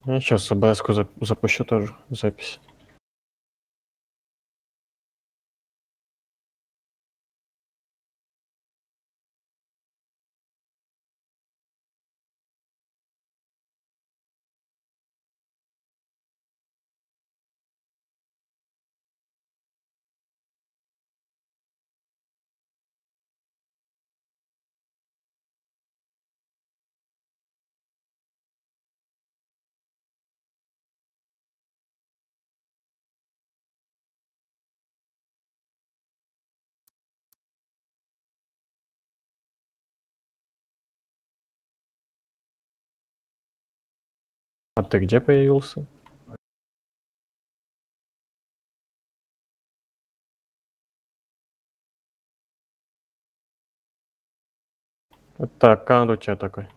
Я сейчас ОБС-ку запущу тоже, запись. А ты где появился? Это аккаунт у тебя такой.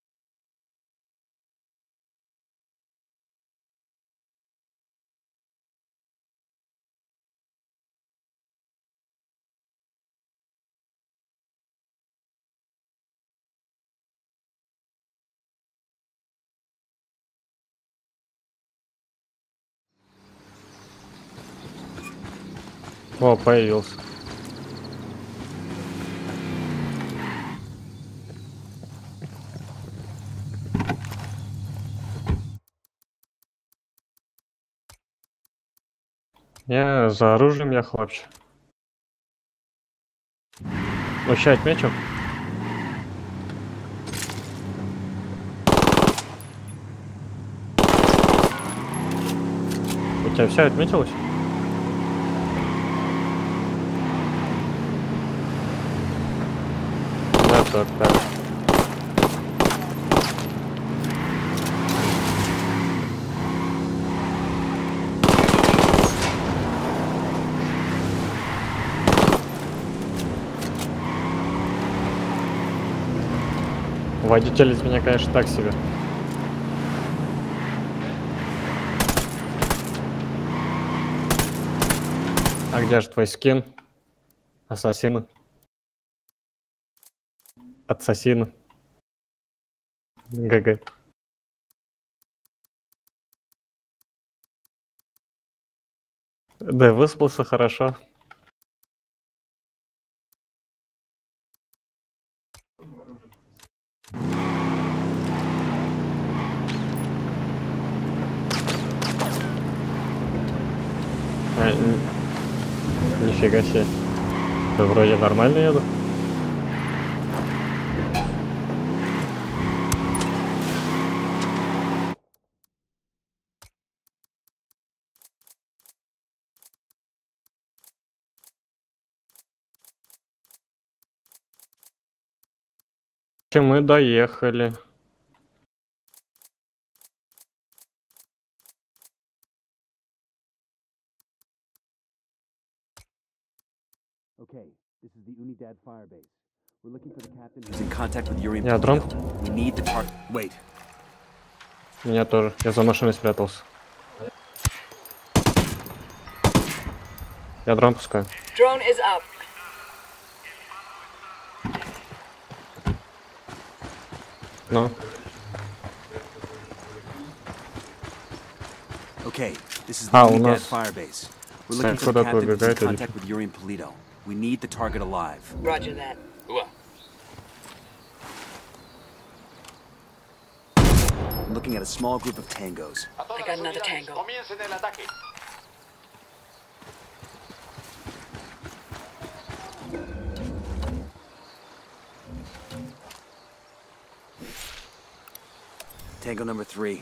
О, появился. Я за оружием ехал вообще. Вообще отметил? У тебя все отметилось? Да, так. Водитель из меня, конечно, так себе. А где же твой скин? Ассасина. Ассасина. ГГ. Да, выспался хорошо. Нифига себе. Да вроде нормально еду. Мы доехали. Okay, this is the Unidad firebase. We're looking for the captain who's in contact with Yuri. Я дрон. We need the target. Wait. Меня тоже. Я за машиной спрятался. Я дрон пускаю. Drone is up. Ну. Okay, this is the у Unidad нас firebase. We're looking for the куда-то captain who's in выбегает или contact with Yuri and Polito. We need the target alive. Roger that. I'm looking at a small group of tangos. I got another tango. Comiencen el ataque. Tango number 3.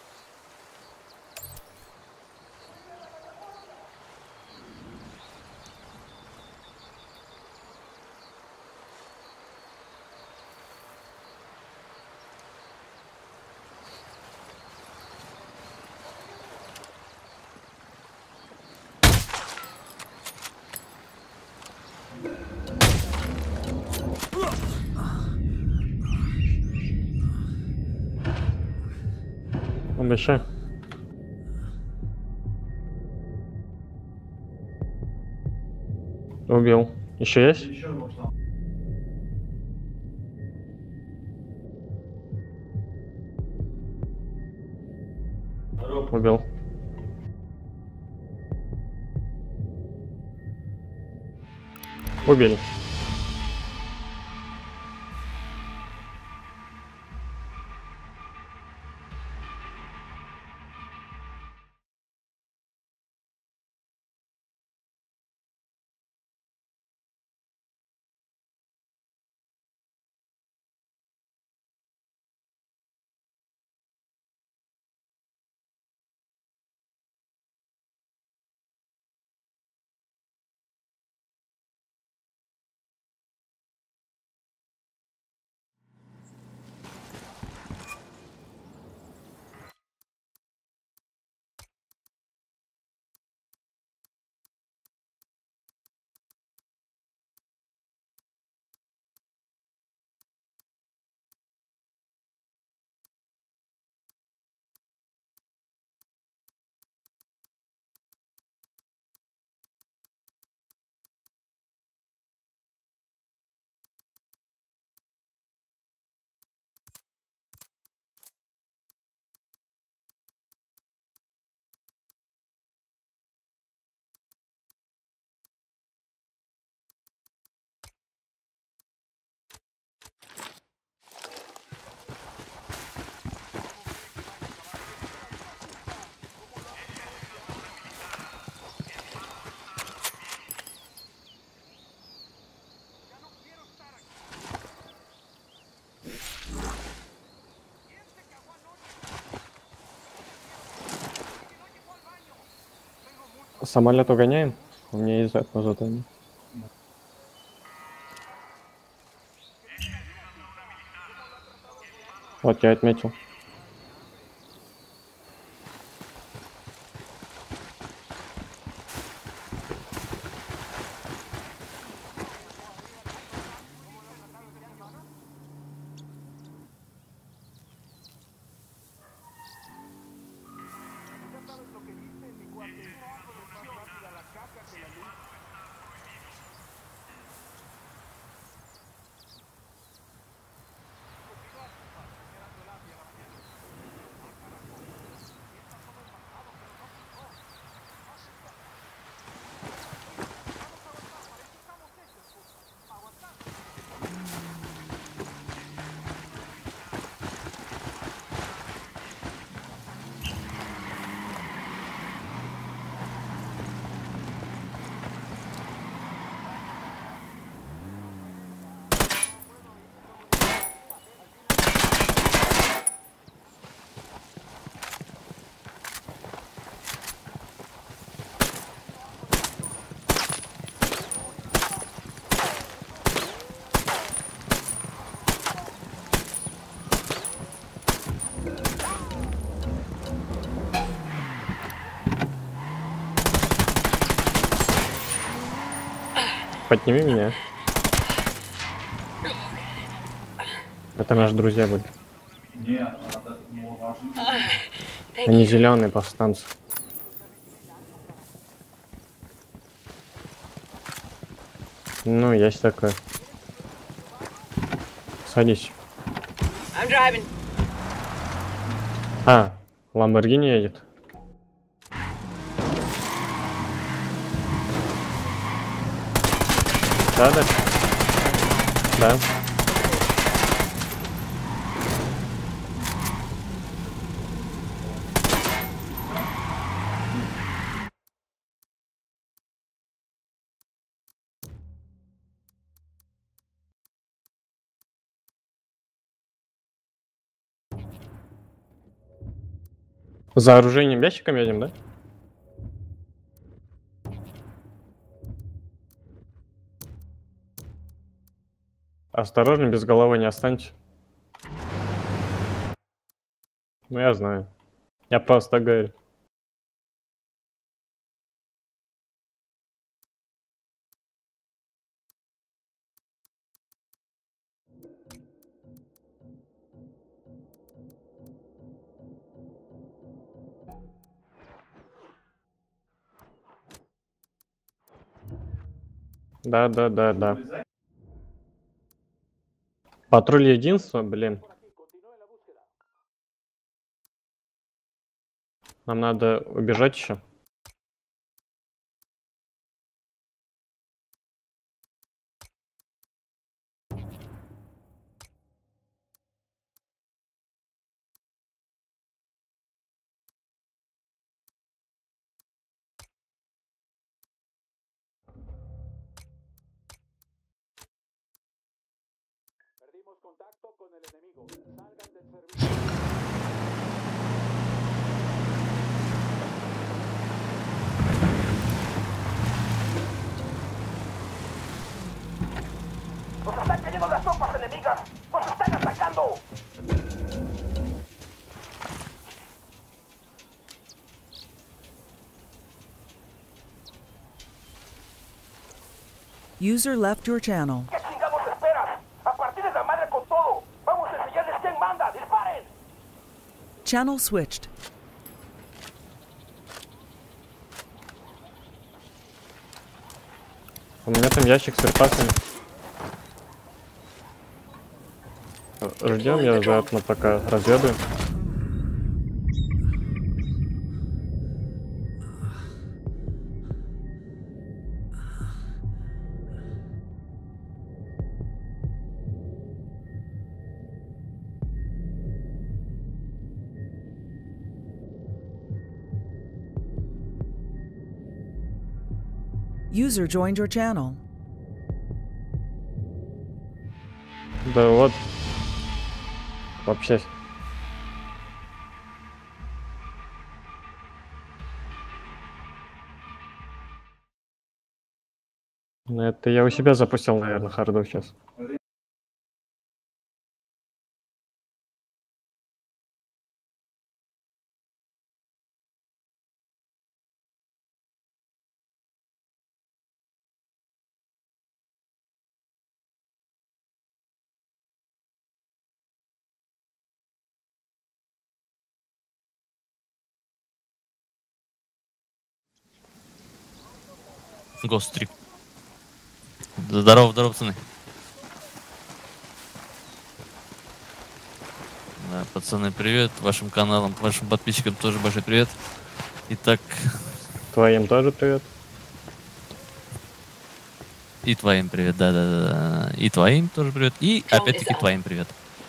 Обещай. Убил. Еще есть? Убил. Убили. Самолет угоняем? У меня есть одно задание. Вот я отметил. Подними меня. Это наши друзья были. Они зеленые повстанцы. Ну, есть такое. Садись. I'm driving. А, Ламборгини едет. Да, да. Да. За оружейным ящиком едем, да? Осторожно, без головы не останься. Ну, я знаю. Я просто говорю. Да, да, да, да. Патруль единства, блин. Нам надо убежать еще. Perdimos contacto con el enemigo. Salgan del servicio. ¡Nos están cayendo las tropas enemigas! ¡Nos están atacando! User left your channel. ¿Qué chingados esperas? ¡A partir de la madre con todo! ¡Vamos a enseñarles quién manda! ¡Disparen! Channel switched. У меня там ящик с припасами. Ждем, я заодно пока разведаю. User joined your channel. Да вот. Вообще. Ну, это я у себя запустил, наверное, харду сейчас. Гострик. Здорово, здорово, пацаны. Да, пацаны, привет. Вашим каналам, вашим подписчикам тоже большой привет. Итак, Твоим тоже привет. и твоим привет, да. И твоим тоже привет. И опять-таки твоим привет.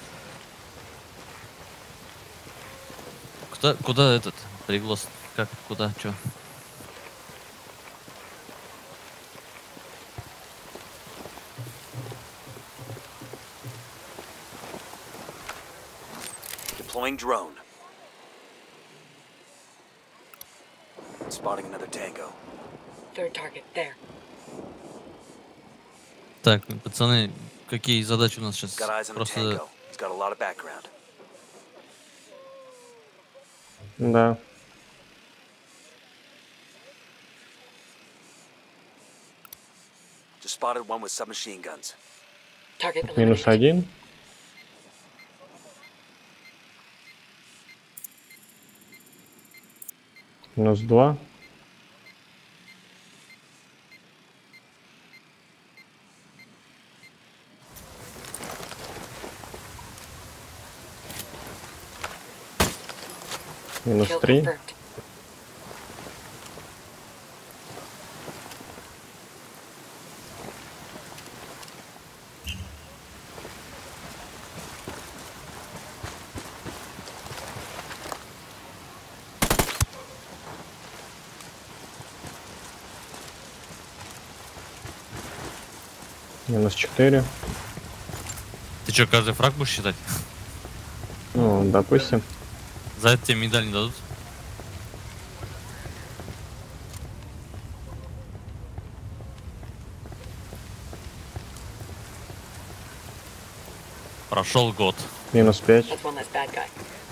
Куда этот приглас? Как, куда, чё? Deploying drone. Spotting another tango. Third target, there. Так, пацаны, какие задачи у нас сейчас? Got eyes on a Просто tango. He's got a lot of background. Да. Just spotted one with submachine guns. Target Минус eliminated. 1. Минус 2. Минус Kill 3. confirmed. Минус 4. ты чё, каждый фраг будешь считать? Ну, допустим. За это тебе медаль не дадут? Прошел год. Минус 5. That's one less bad guy.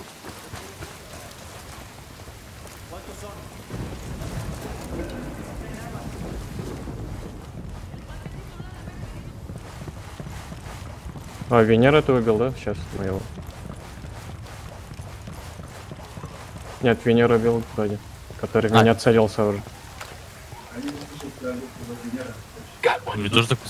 А, Венера ты убил, да? Сейчас мы его. Нет, Венеру убил вроде. Который в меня целился уже. Got one. Мне тоже так...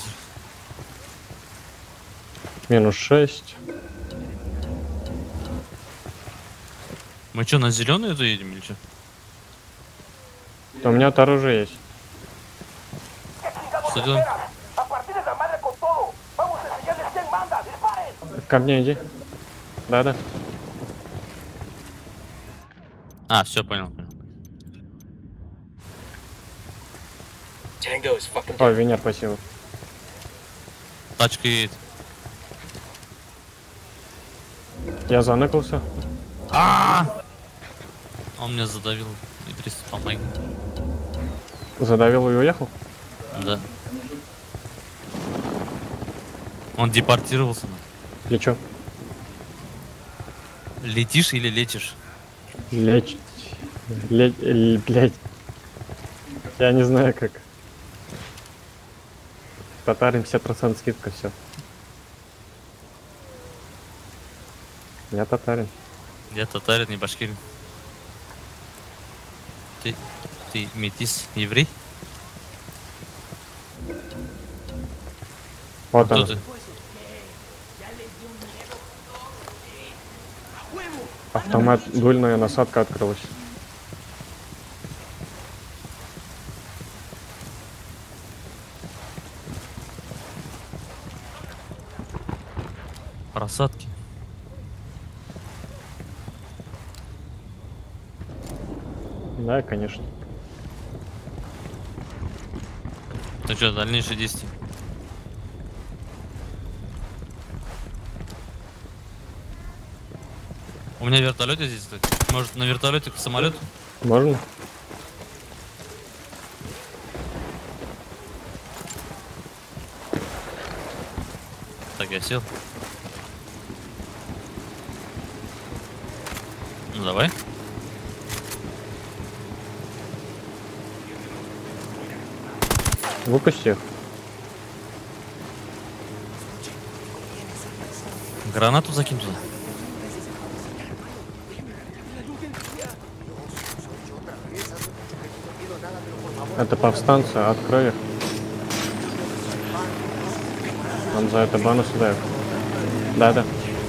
Минус 6. Мы что, на зеленую это едем или что? У меня оружие есть. Что делаем? A partir de la madre con todo. Vamos a enseñarles quién manda. ¡Disparen! Ко мне иди. Да-да. А, все, понял. Tango is fucking О, dead. Венер, спасибо. Тачка едет. Я заныкался. Он меня задавил. Идрис, помоги. Задавил и уехал. Да. Он депортировался. Лечу. Летишь или летишь? Блять. Я не знаю как. Татарин 50% скидка, все. Я татарин. Я татарин, не башкирин. Ты метис, еврей? Вот Кто он. ты? Автомат, дульная насадка открылась. Просадки. Да, конечно. Ну что, дальнейшие действия? У меня вертолет здесь стоит. Может, на вертолете к самолету? Можно? Так, я сел. Ну давай. Выпусти их. Гранату закинь туда. Это повстанцы, открой их. Нам за это бонус дают. Да-да.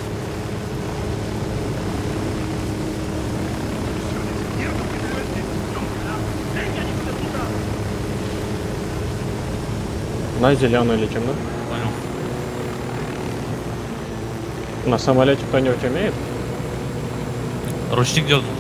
На зеленую летим, да? Понял. На самолете кто-нибудь умеет? Ручник дернул.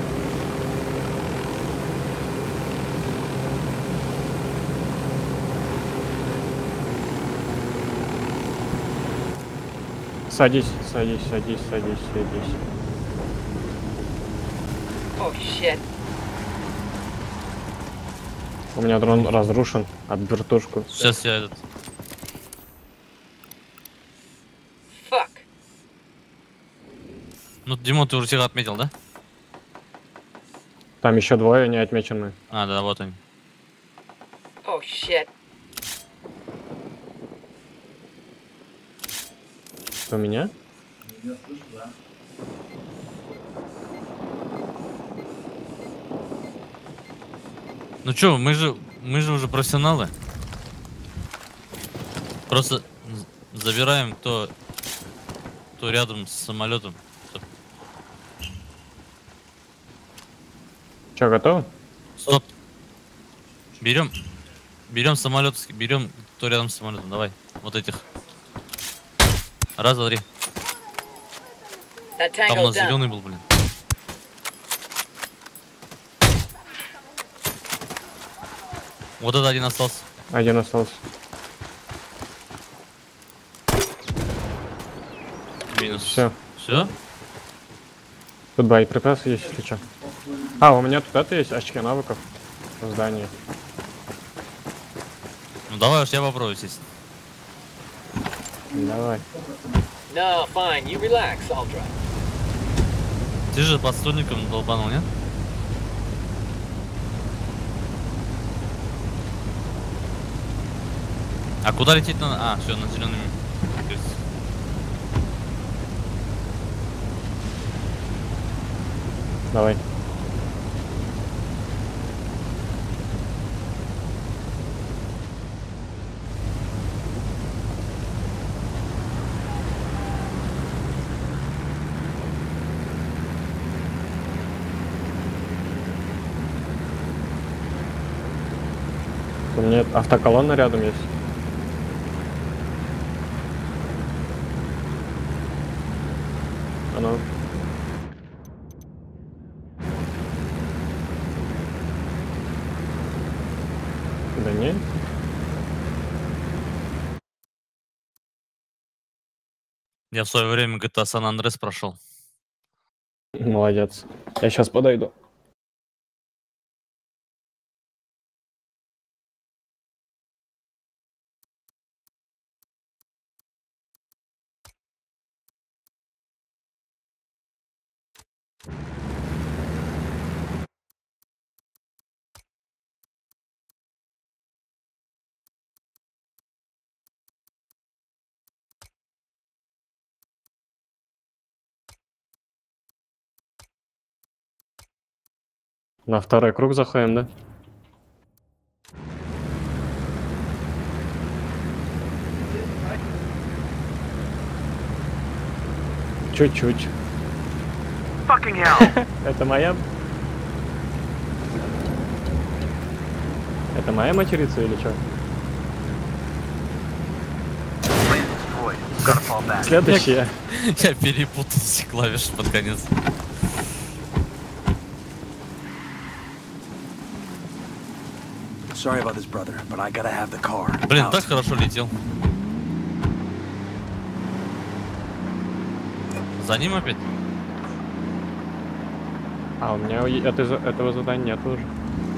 Садись, садись, садись, садись, садись. Oh shit. У меня дрон разрушен от вертушку. Сейчас я этот. Fuck. Ну, Димон, ты уже всех отметил, да? Там еще двое не отмечены. А, да, вот они. Oh shit. У меня? Ну чё, мы же уже профессионалы. Просто забираем, кто рядом с самолетом. Че, готовы? Стоп. Берем самолет, берем кто рядом с самолетом. Давай, вот этих. Раз, два, три. That Там у tango's нас down. зеленый был, блин. Вот это один остался. Один остался. Минус. Все. Все? Тут боеприпасы есть, если что. А, у меня тут это есть, очки навыков в здании. Ну давай уж я попробую сесть. Давай. No, fine. You relax. I'll drive. Ты же под стульником долбанул, нет? А куда лететь надо? А, все, на зелеными. Давай. У меня автоколонна рядом есть. А ну. Да не. Я в свое время GTA San Andreas прошел. Молодец. Я сейчас подойду. На второй круг заходим, да? Чуть-чуть. Fucking hell! Это моя? Это моя материца или что? Gotta fall back. Следующая. Я перепутал все клавиши под конец. Sorry about this, brother, but I gotta have the car. Блин, Out. так хорошо летел. За ним опять? А, у меня этого задания нет уже.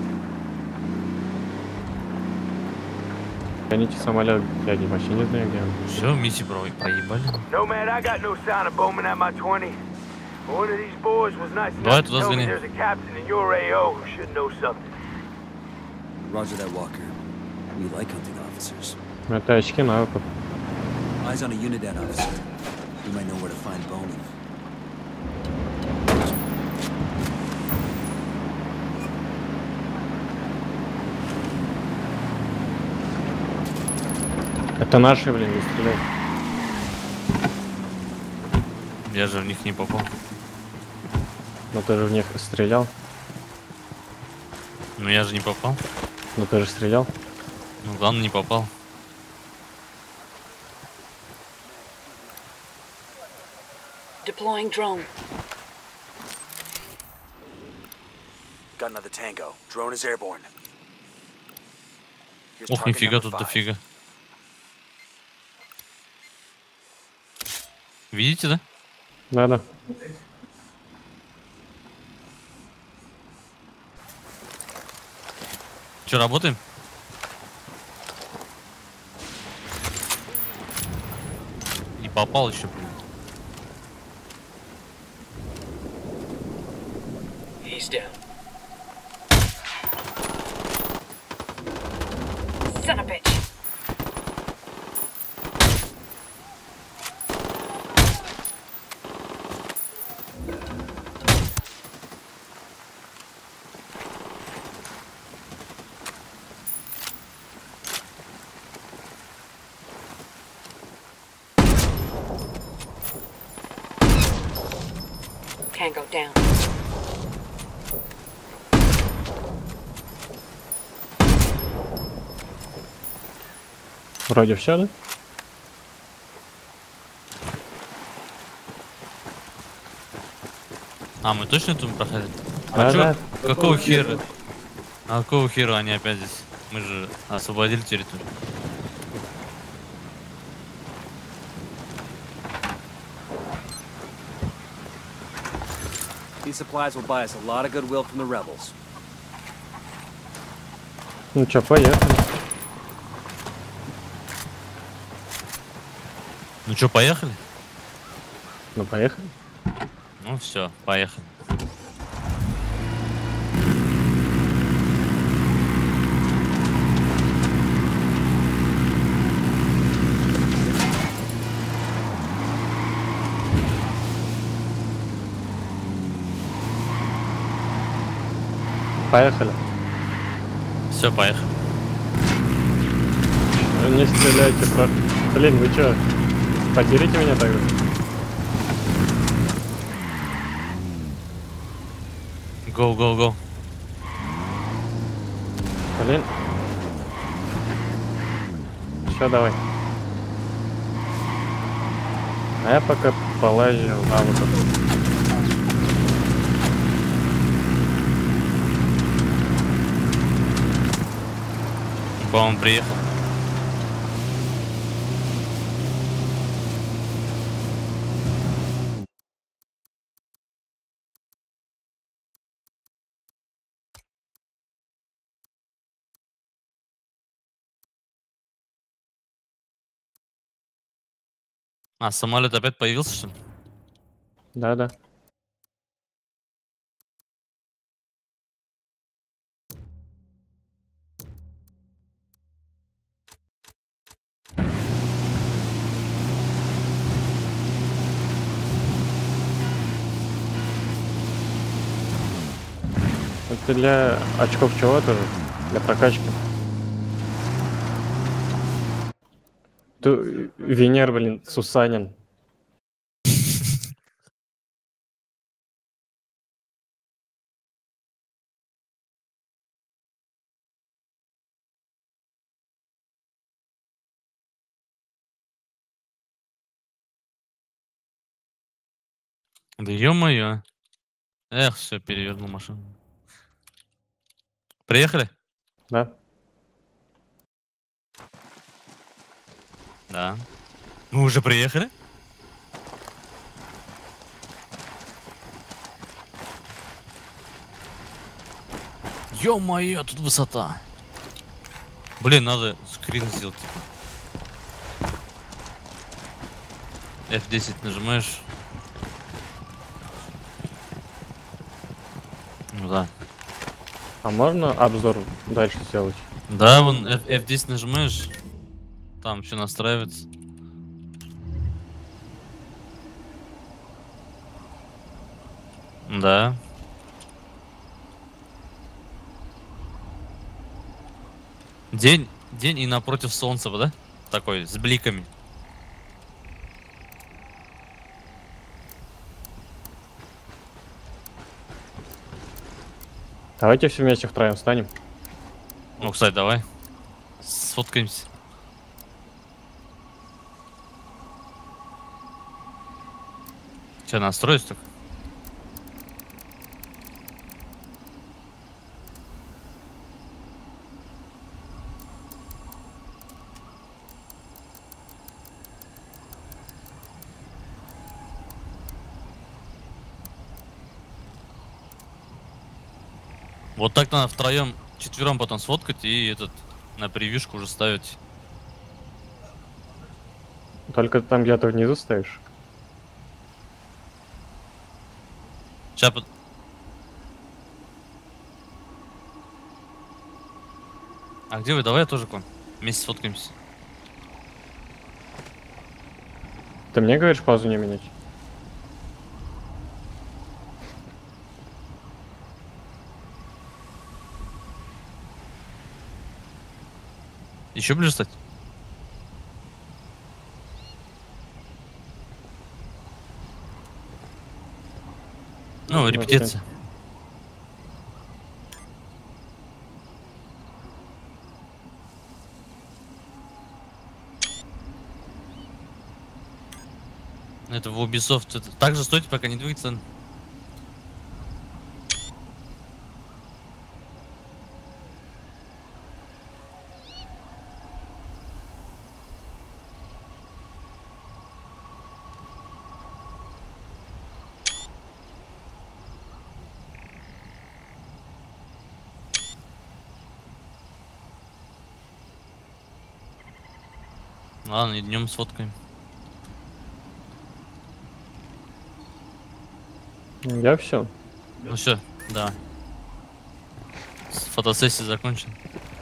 Гоните самолет, я вообще не знаю, где он. Все, миссии проебали. No, man, I got no sign of Bowman at my 20. One of these boys was nice Давай enough to туда tell me сгони. there's a captain in your AO who should know something. Roger that, Walker. We like hunting officers. Это очки навыков. Eyes on a Unidad officer. We might know where to find Bowman. Это наши, блин, не стреляй. Я же в них не попал. Но ты же в них стрелял. Ну я же не попал. Но ты же стрелял. Ну главное, не попал. Deploying drone. Got another tango. Drone is airborne. Here's Ох, target нифига number тут 5. дофига. Видите, да? Да-да. Че, работаем? Не попал еще, блин. He's down. Son of a bitch. Tango down. Вроде все, да? А, мы точно тут проходим? Да, А чё? да. Какого хера? А какого хера они опять здесь? Мы же освободили территорию. These supplies will buy us a lot of goodwill from the rebels. Ну чё, поехали. Ну чё, поехали? Ну поехали. Ну все, поехали. Поехали. Все, поехали. Не стреляйте, Блин, вы чё? Потерите меня тогда? Go, go, go. Блин. Все, давай. А я пока полазю в авто. По-моему, приехал. А, самолет опять появился, что ли? Да-да. Это для очков чего тоже? Для прокачки. Венер, блин, Сусанин. Да ё-моё. Эх, все, перевернул машину. Приехали? Да? Да. Мы уже приехали? Ё-моё, тут высота. Блин, надо скрин сделать. F10 нажимаешь. Ну да. А можно обзор дальше сделать? Да, вон F10 нажимаешь. Там все настраивается. Да. День и напротив солнца, да? Такой, с бликами. Давайте все вместе втроем встанем. Ну, кстати, давай. Сфоткаемся. Че, настроить только? Вот так надо втроем, четвером потом сфоткать и этот на превьюшку уже ставить. Только там где-то внизу ставишь. Сейчас А где вы? Давай я тоже к вам. Вместе сфоткаемся. Ты мне говоришь паузу не менять? Еще ближе стать? Ну, репетиция. Это в Ubisoft. Это так же стойте, пока не двигается. Ладно, и днем сфоткаем. Я все. Ну все, да. Фотосессия закончена.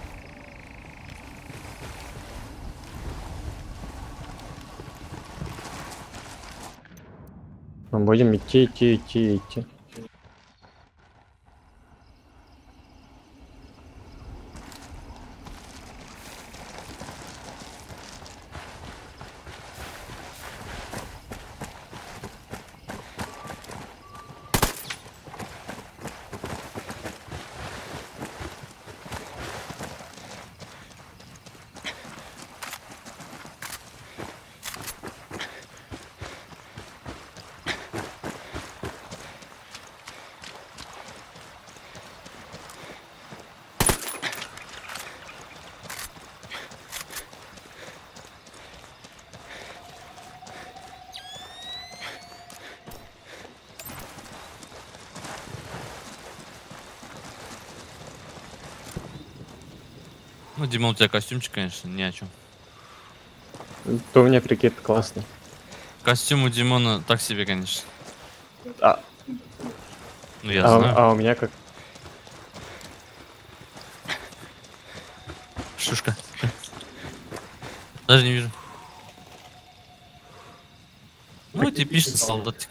Мы будем идти. Ну, Дима, у тебя костюмчик, конечно, ни о чем. То у меня прикид классный. Костюм у Димона так себе, конечно. А, Ну, я знаю. а у меня как? Шушка. Даже не вижу. Ну, типичный солдатик.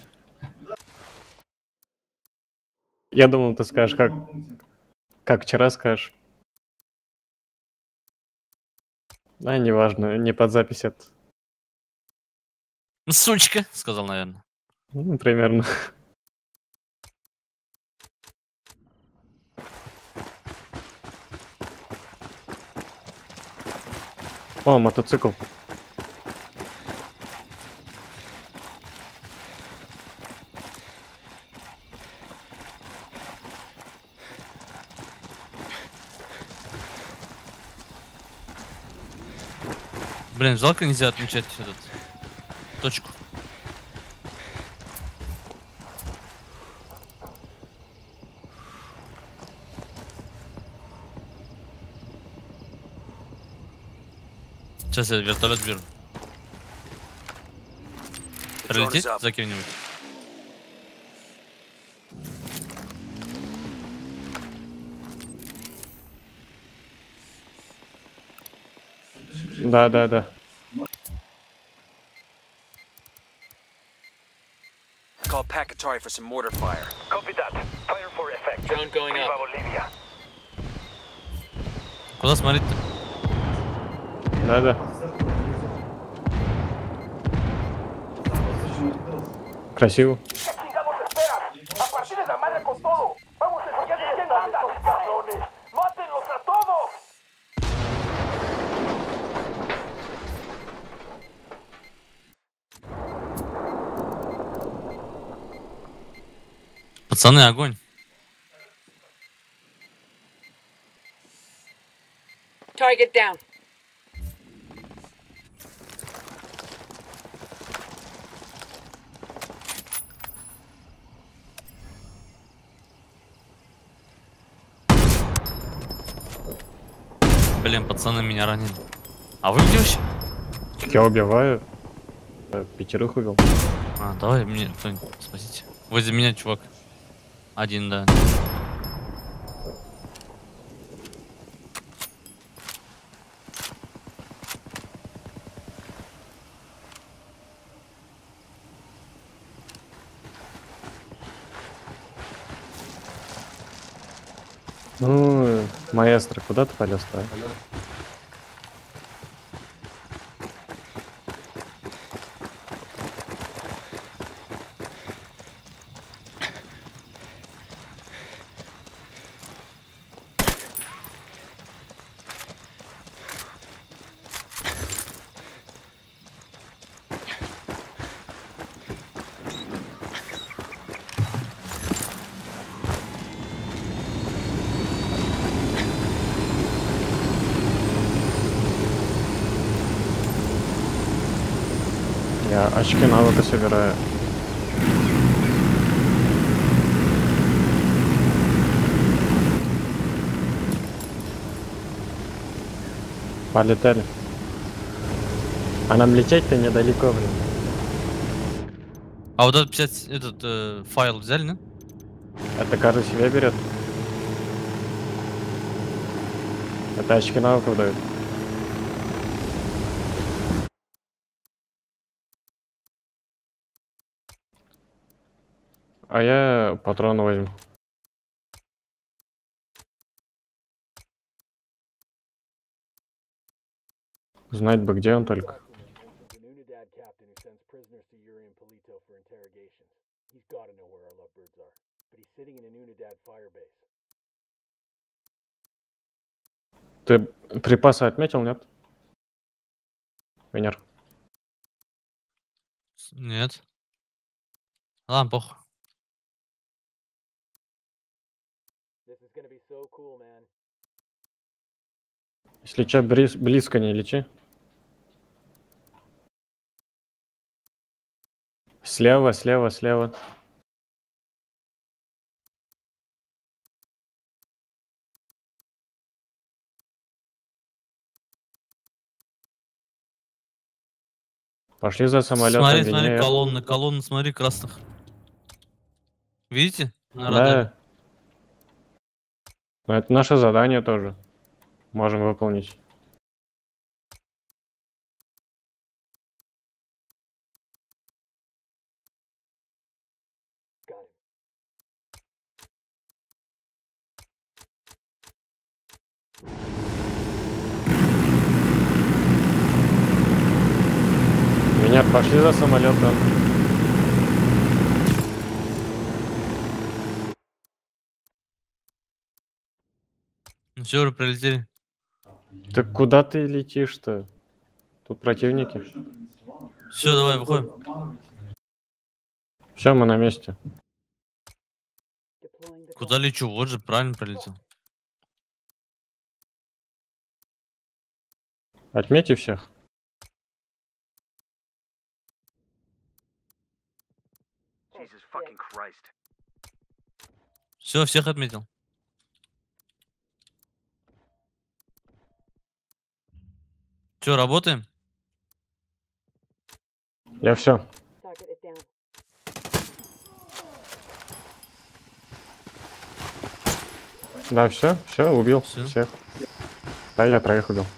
Я думал, ты скажешь, как вчера скажешь. А, неважно, не под запись это. Ну, сучка, сказал, наверное. Ну, примерно. О, мотоцикл. Блин, жалко нельзя отмечать этот точку. Сейчас я вертолет беру. Прилететь за кем-нибудь? Да. Call Pacatory for some mortar fire. Copy that. Fire for effect. Drone going Viva up. Bolivia. Куда смотреть-то? Да. Красиво. ¿Qué chingados esperas? ¡A partir de la madre con todo! ¡Vamos a enseñarles quién manda, cabrones! ¡Mátenlos a todos! Пацаны, огонь. Target down. Блин, пацаны меня ранили. А вы где вообще? Я убиваю. Пятерых убил. А, давай мне кто-нибудь спасите. Возле меня чувак. Один, да. Ну, маэстро, куда ты полез-то? Я очки навыка собираю. Полетели. А нам лететь-то недалеко, блин. А вот этот 50, этот файл взяли, да? Это каждый себе берет. Это очки навыков дают. А я патроны возьму. Знать бы, где он только. An Unidad captain who sends prisoners to Yuri and Polito for interrogations. He's gotta know where our lovebirds are. But he's sitting in an Unidad firebase. Ты припасы отметил, нет? Венер. Нет. Ладно, похуй. This is gonna be so cool, man. Если чё, близко не лечи. Слева. Пошли за самолетом. Смотри, смотри, Винея. колонны, смотри, красных. Видите? На радаре. Да. Но это наше задание тоже. Можем выполнить. Got him. Меня пошли за самолетом. Ну все, уже прилетели. Так куда ты летишь-то? Тут противники. Все, давай, выходим. Все, мы на месте. Deploying the Куда лечу? Вот же, правильно прилетел. Отметьте всех. Jesus fucking Christ. Все, всех отметил. Че, работаем? Я все. target is down. Да, все, убил Всё. всех. Да, я 3 убил.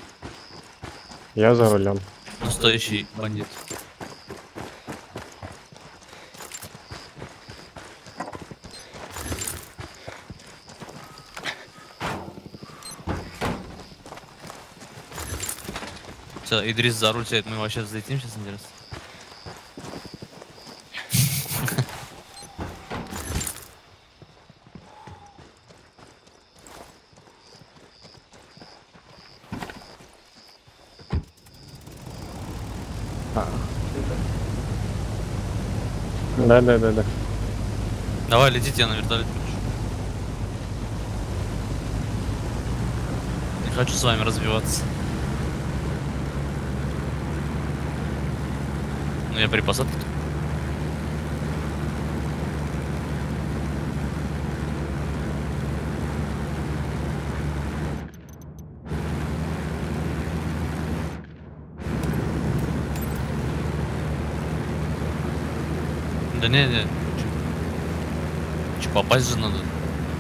Я за рулем. Настоящий бандит. Все, Идрис за руль сядет, мы вообще взлетим сейчас, интересно. Да. Давай, летите, я на вертолет включу. Не хочу с вами развиваться. Ну я при посадке. Да не. Че, попасть же надо?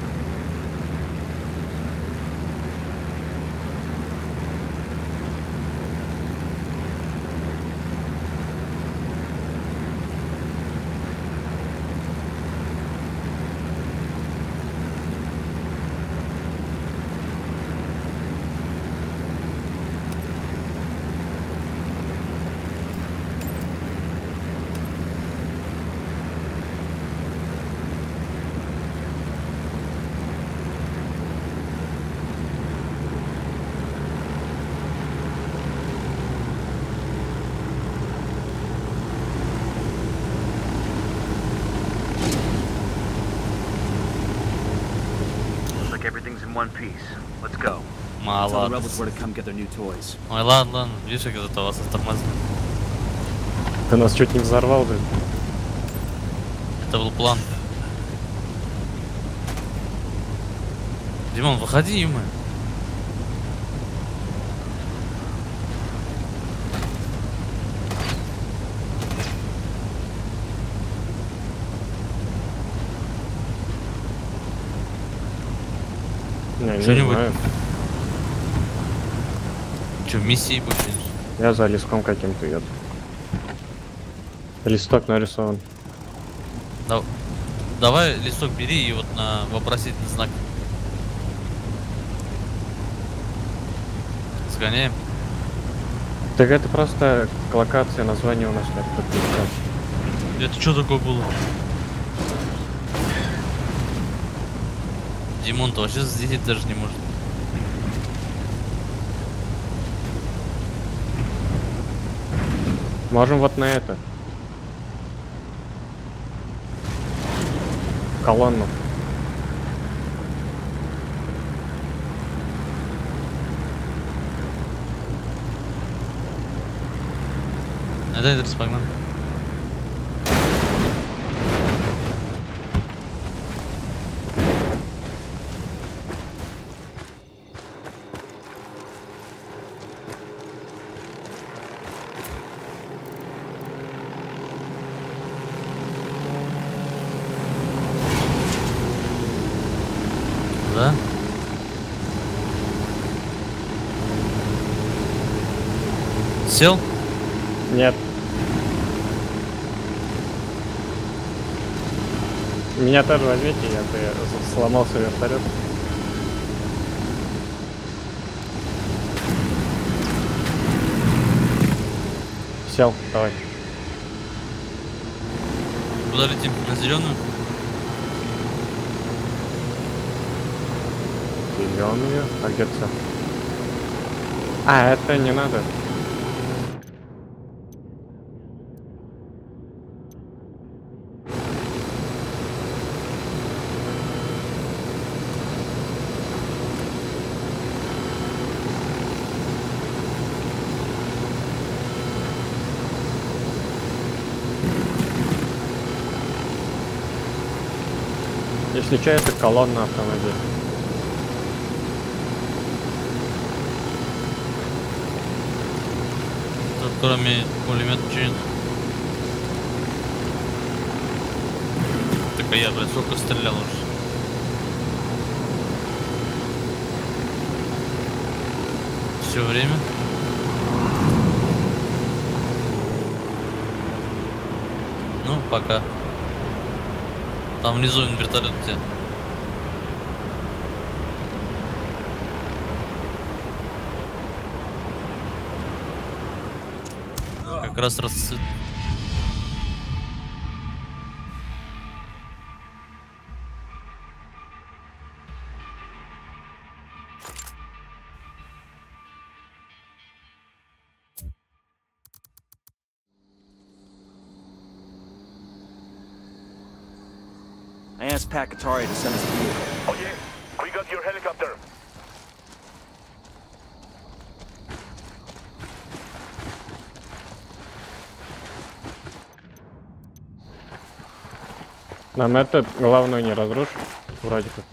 Looks like everything's in one piece. Let's go. Tell the Молодец. rebels where to come get their new toys. Ой, ладно, видишь, как это вас тормозит. Ты нас чуть не взорвал, блин. Это был план. Димон, выходи, ё-моё. Не Что-нибудь? знаю. Че, миссии больше? Я за листком каким-то еду. Листок нарисован. Давай листок бери и вот на вопросительный знак. Сгоняем. Так это просто локация, название у нас так подписать. Это что такое было? Димон-то вообще взлететь даже не может. Можем вот на это. Колонну. Это Идрис, погнали. Да? Сел? Нет. Меня тоже возьмите, я сломался вертолет. Сел, давай. Куда летим? На зеленую? Зеленую. А где все? А, это не надо. Если что, это колонна автомобиля. Тут кроме пулемета ничего нет. Так а я, блядь, сколько стрелял уже? Все время? Ну, пока. Там внизу вертолет у тебя. Как раз расцвет. I asked Pat Katari to send us a vehicle. Oh yeah, we got your helicopter. Нам этот главную не разрушит, вроде как.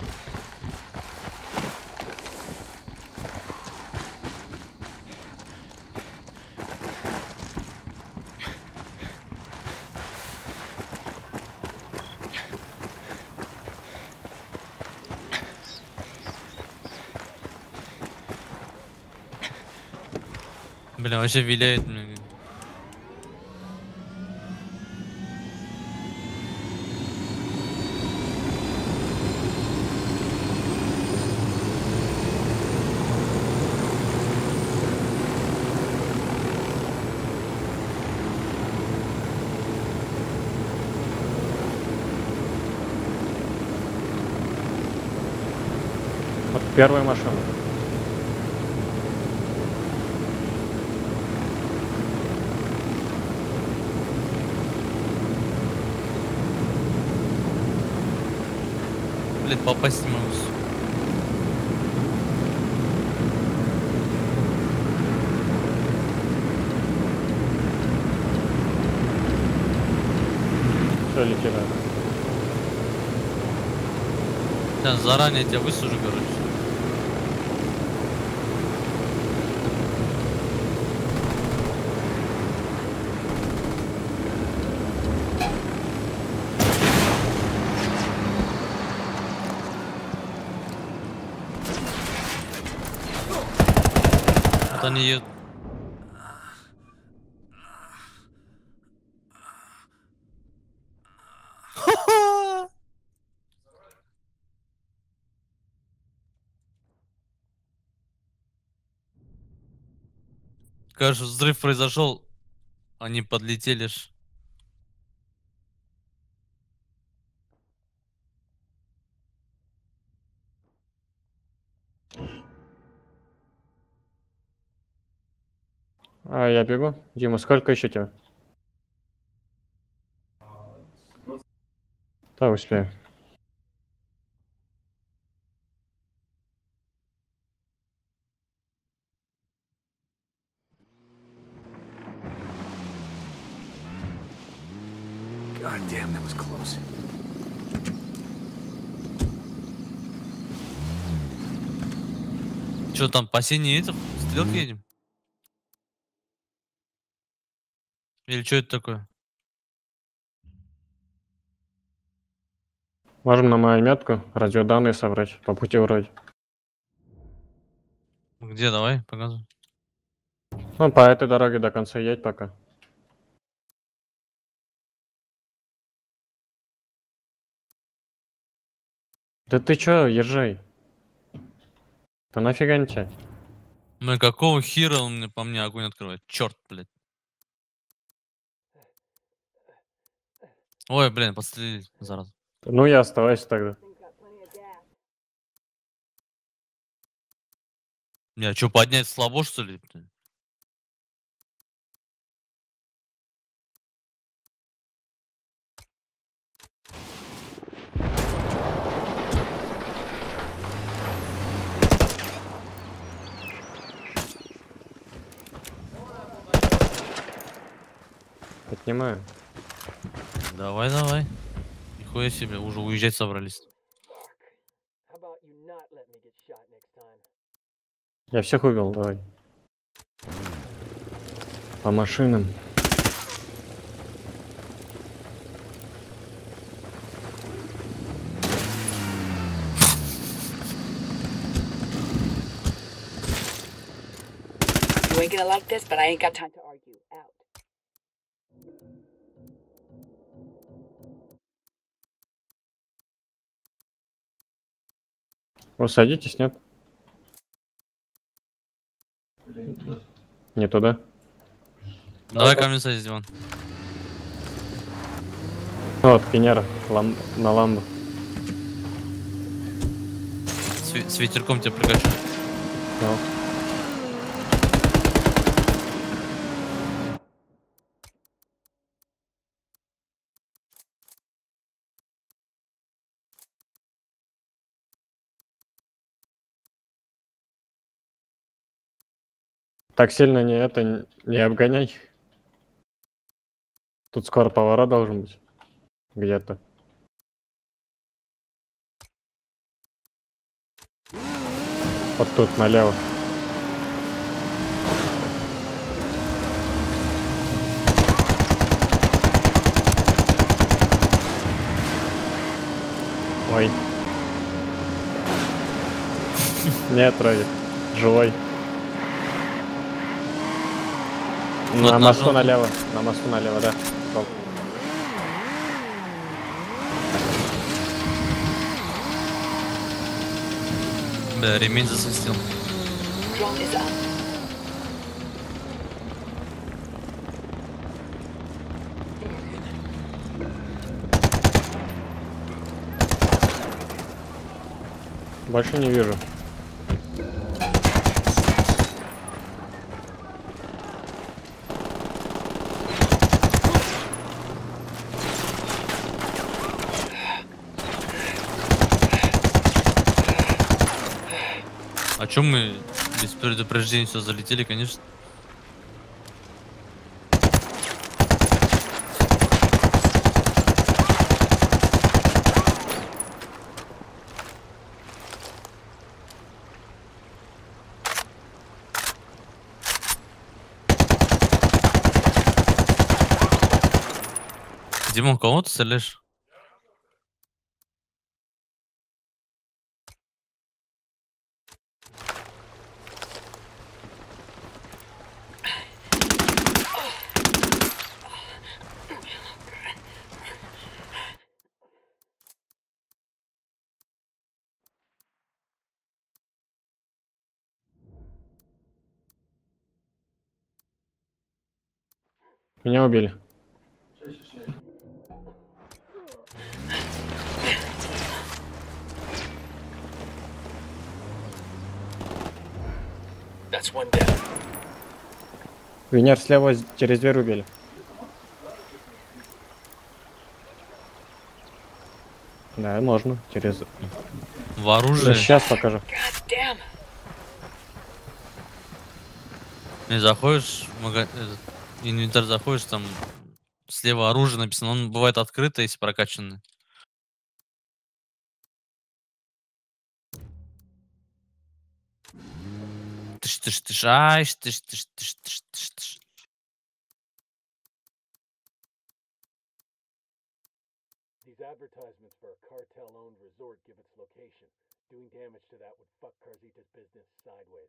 Бля, вообще виляет мне. Вот первая машина. Блядь, попасть не могу. Все, лети надо. Сейчас заранее тебя высужу, короче. Вот они едут. Кажется, взрыв произошел, они подлетели ж. А, я бегу. Дима, сколько еще тебя? Да, успею. God damn, that was close. Че там, по синей этих стрелки едем? Или что это такое? Можем на мою метку радиоданные собрать по пути вроде. Где, давай, показывай. Ну, по этой дороге до конца едь пока. Да ты чё, езжай? Да нафига не тебе? Ну и какого хера он мне по мне огонь открывает? Черт, блядь. Ой, блин, подстрелили, зараза. Ну и оставайся тогда. Не, а что, поднять слабо, что ли? Блин? Поднимаю. Давай, давай. Нихуя себе, уже уезжать собрались. How about you not let me get shot next time? Я всех увел, давай. По машинам. You ain't gonna like this, but I ain't got time to argue. Out. Вы садитесь, нет? Не туда. Давай ко мне садись, Диман. Вот, Пинера, на ламбу. С ветерком тебя прикачу. Ну. Так сильно не обгоняй. Тут скоро поворот должен быть. Где-то. Вот тут, налево. Ой. Нет, Родик. Живой. Вот На на мосту желтом. налево. На мосту налево, да. Стоп. Бля, ремень засвистел. Drone is up. Больше не вижу. А чё мы без предупреждения все залетели, конечно? Димон, кого ты стреляешь? Меня убили. That's one down. Венер слева через дверь убили. Да, можно. Через... В оружии. Сейчас покажу. God damn. Не заходишь в инвентарь заходишь, там слева оружие написано, он бывает открыто, если прокачанный. Тыш, ай, тыш. These advertisements for a cartel-owned resort give its location. Doing damage to that would fuck Carzita's business sideways.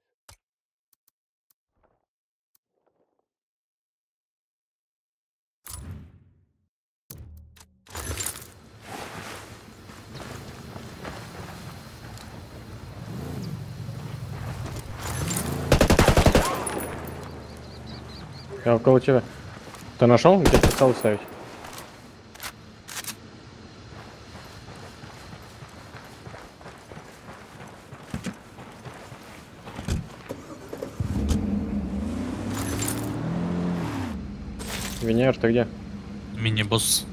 Я около тебя. Ты нашел, где прицел ставить? Венер, ты где? Мини-босс.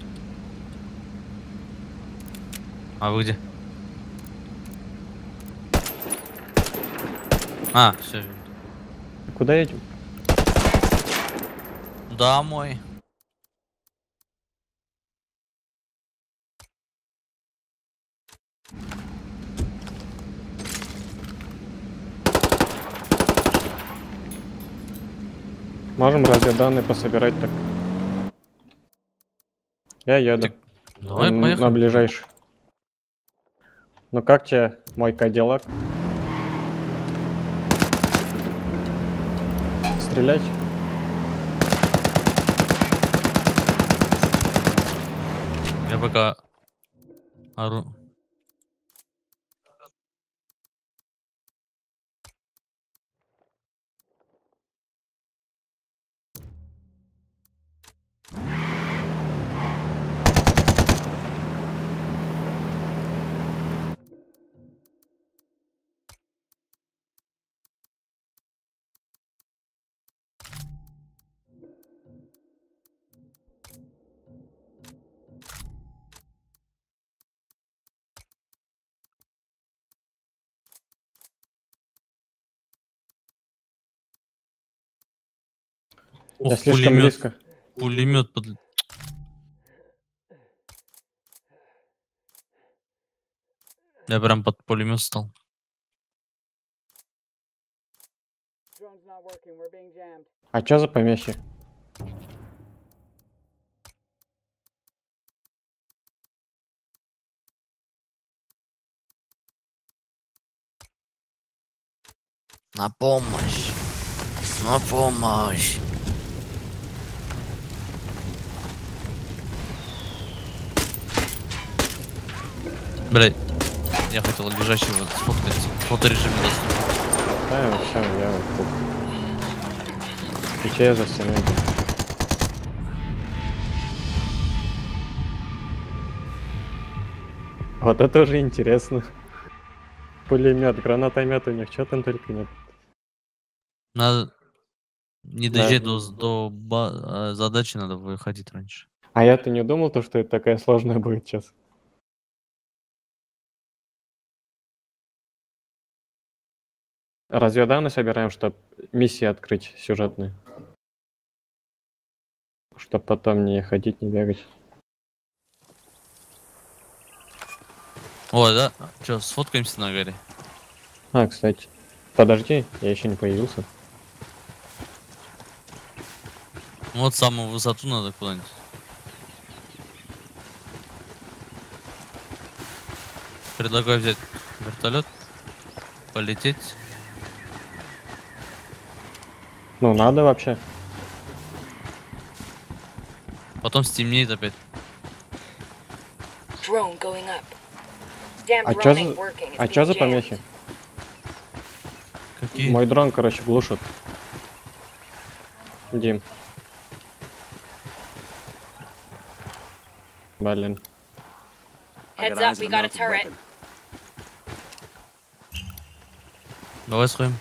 А вы где? А, все. Куда едем? Домой. Можем разведданные пособирать так. Я еду. Давай, На поехали. ближайший. Ну как тебе мой Кадиллак? Стрелять? Я пока ору. Я Ух, слишком близко. Пулемет под... Я прям под пулемет стал. Drone's not working. We're being jammed. А чё за помехи? На помощь. На помощь. Блять, я хотел лежащего сфоткать в фоторежиме доступно. Да, вообще, я вот тут. И че я за стеной? Вот это уже интересно. Пулемет, гранатомет у них, что там только нет. Надо не Да. доезжать до задачи, надо выходить раньше. А я-то не думал, то, что это такая сложная будет сейчас. Разведданные собираем, чтобы миссии открыть сюжетные. Чтоб потом не ходить, не бегать. О, да? Че, сфоткаемся на горе? А, кстати. Подожди, я еще не появился. Вот самую высоту надо куда-нибудь. Предлагаю взять вертолет, полететь. Ну, надо вообще. Потом стемнеет опять. Drone going up. Damn А drone чё ain't за, working. It's а чё being за jammed. помехи? Какие? Мой дрон, короче, глушит. Дим. Блин. I Heads got up, eyes we on a got a mounted turret. weapon. Давай сходим.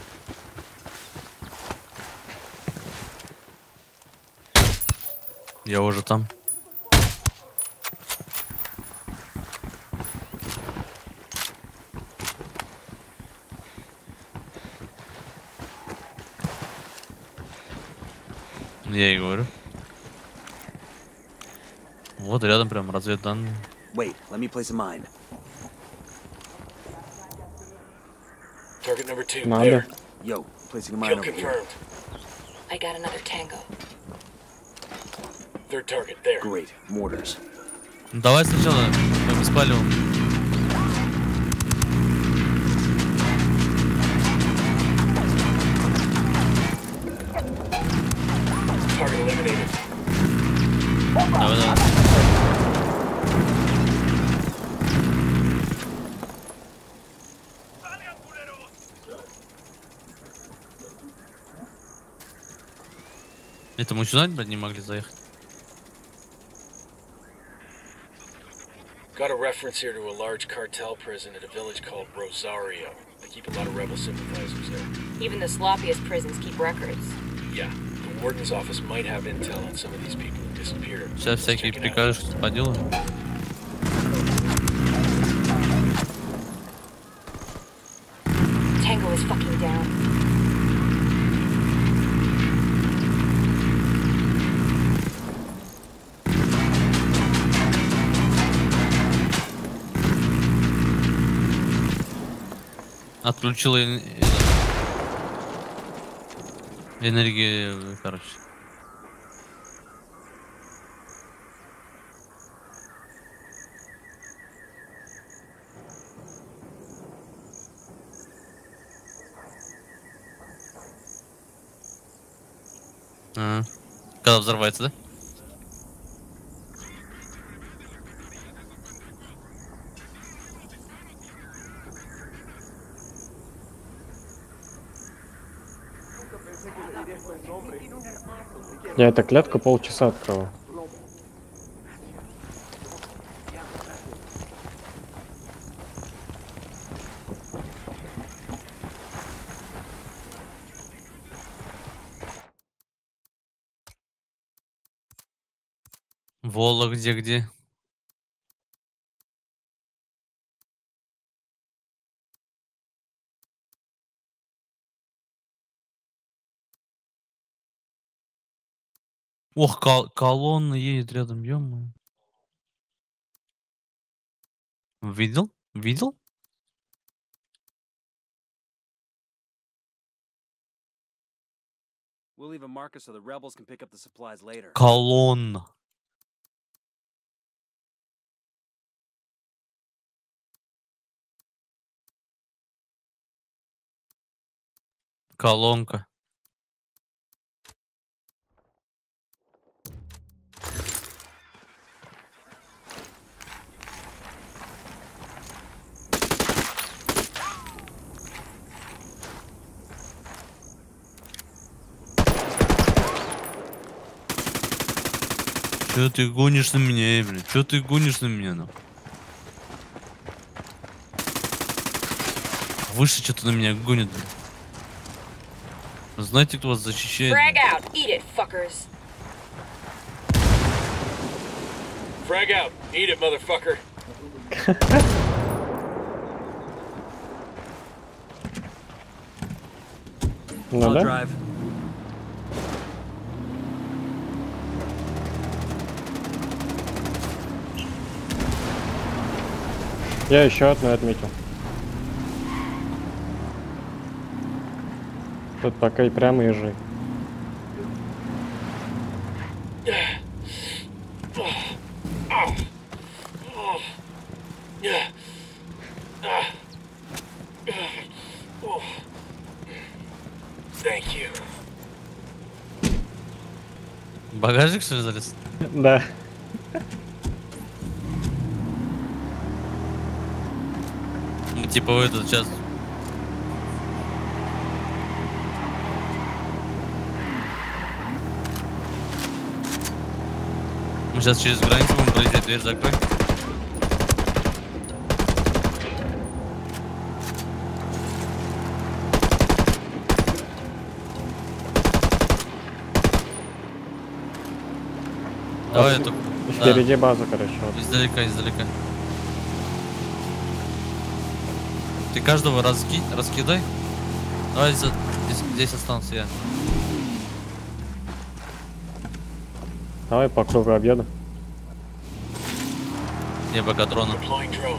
Я уже там. Я и говорю. Вот рядом прям разведданные. Wait, let me place a mine. Target number 2, Надо. there. Yo, placing a mine Kill over here. confirmed. I got another tango. Third target, there. Great, mortars. Давай сначала по беспалеву. Target eliminated. Давай, давай. Это мы сюда не могли заехать? Got a reference here to a large cartel prison at a village called Rosario. They keep a lot of rebel sympathizers there. Even the sloppiest prisons keep records. Yeah, the warden's office might have intel on some of these people who disappeared. Сейчас Let's всякие check it out. прикажешь по делу. Tango is fucking down. Отключила энергию, короче. Ага. Когда взорвается, да? Я эту клетку полчаса открывал. Вола где? Ох, колонна едет рядом, ё-моё. Видел? Видел? We'll leave a marker so the rebels can pick up the supplies later. Колонна. Колонка. Чё ты гонишь на меня, блин? Чё ты гонишь на меня, ну? Выше что-то на меня гонит, блин. Знаете, кто вас защищает? Frag out. Eat it, fuckers. Frag out. Eat it, motherfucker. Ну I'll да? drive. Я еще одну отметил. Тут пока и прямо езжай. Thank you. Багажник, что ли, залез? Да. Ну, типа в этот час. Мы сейчас через границу будем пролететь, дверь закрой. Давай эту. Впереди база, короче. Вот. Издалека. Ты каждого раскидай. Давай здесь останусь я. Давай по кругу объеду. Я пока трону. Deploying drone.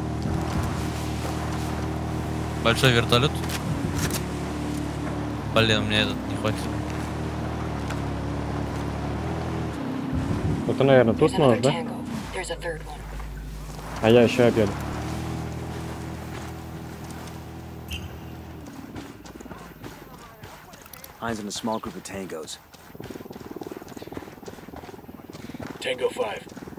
Большой вертолет. Блин, мне этот не хватит. Это, наверное, тут There's another нож, да? Tango. There's There's a third one. А я еще обеду. Eyes on a small group of tangos. Tango 5.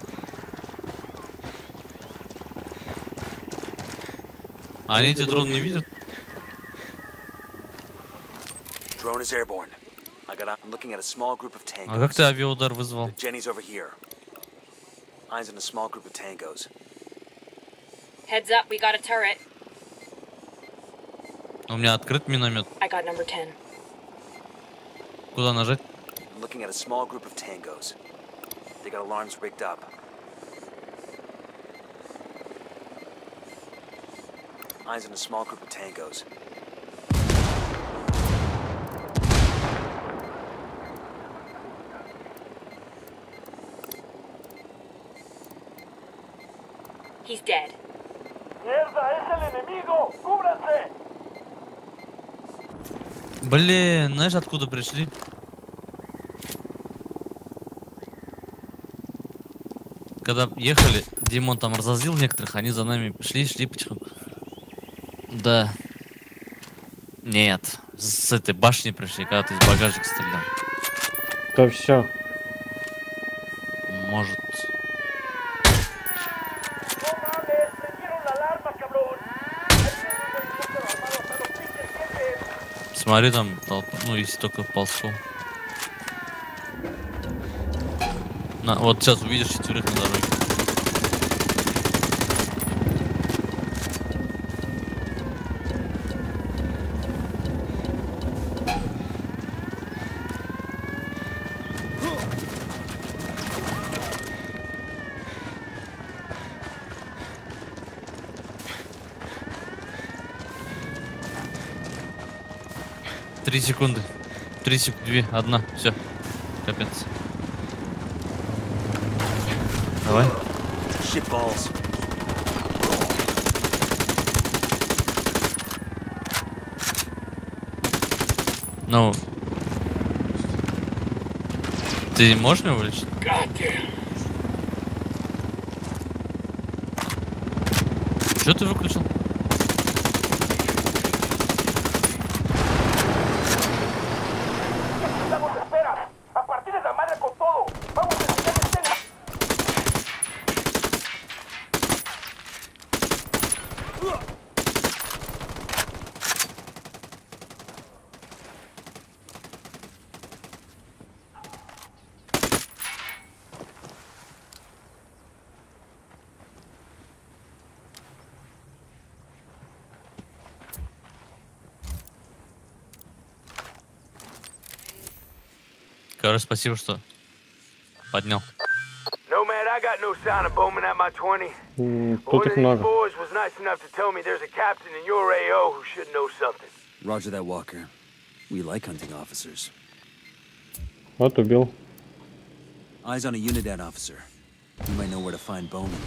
Они эти дрон не видят? Drone is airborne. I'm looking at a small group of А как tangos. ты авиаудар вызвал? Jenny's over here. Eyes on a small group of tangos. Heads up, we got a turret. У меня открыт миномет. I got number 10. Куда нажать? I'm looking at a small group of tangos. They got alarms rigged up. Eyes on a small group of tangos. He's dead. ¡Mierda! ¡Es el enemigo! ¡Cúbranse! Блин, знаешь, откуда пришли? Когда ехали, Димон там разозлил некоторых, они за нами шли потихоньку. Да. Нет, с этой башни пришли, когда ты из багажника стрелял. То все. Может. ¡No mames! ¡Prendieron la alarma, cabrón! ¡Ahí viene un helicóptero armado hasta los pinches jefes! Смотри, там толпа, ну если только ползком. Вот сейчас увидишь четверых на дороге. Три секунды. 3 секунды. 2, 1. Все. Капец. Давай. Shit balls. Ну. Ты можешь меня вылечить? God damn. Что ты выключил? ¡Necesitamos esperas! ¡A partir de la madre con todo! ¡Vamos a enseñar escena! Короче, спасибо, что поднял. Nomad, I got no sign of Bowman at my 20. Тут One их of these много. boys was nice enough to tell me there's a captain in your AO who should know something. Roger that, Walker. We like hunting officers. Вот убил. Eyes on a Unidad officer. You might know where to find Bowman.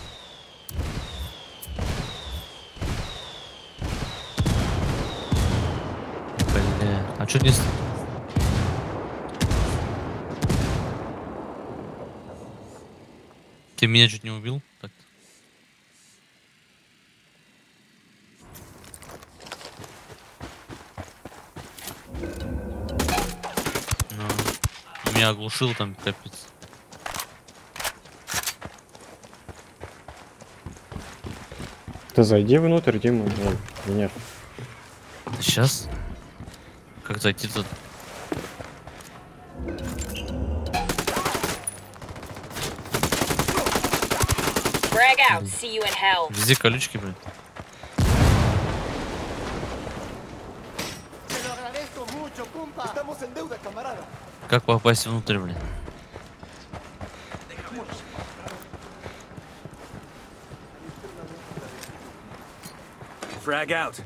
Бля. А чё не... Ты меня чуть не убил? Так. Ну, меня оглушил там, капец. Ты зайди внутрь, Дима. Ой, нет. Сейчас? Как зайти тут? Frag out. See you in hell. Везде колючки, блин. Как попасть внутрь, блин? Frag out.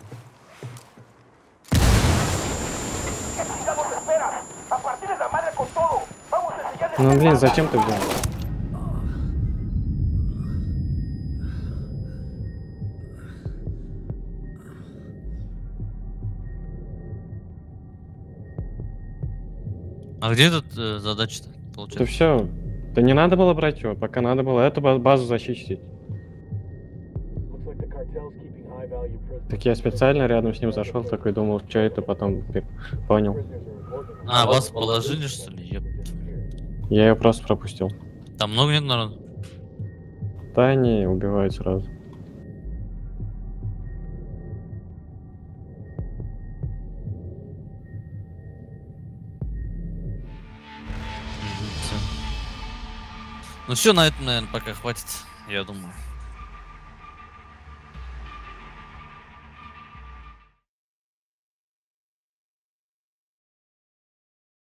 Necesitamos esperas. A partir de la madre con todo. Vamos a enseñar Ну блин, зачем ты взял? А где тут задача-то, Это получается? все, Да не надо было брать его, пока надо было эту базу защитить. Looks like the cartel's keeping high-value prisoners. Так я специально рядом с ним зашел, такой думал, что это, потом понял. Prisoners are important. А, вас положили, что ли? Еп. Я ее просто пропустил. Там много нет народу? Да они убивают сразу. Всё. Ну все, на этом, наверное, пока хватит, я думаю.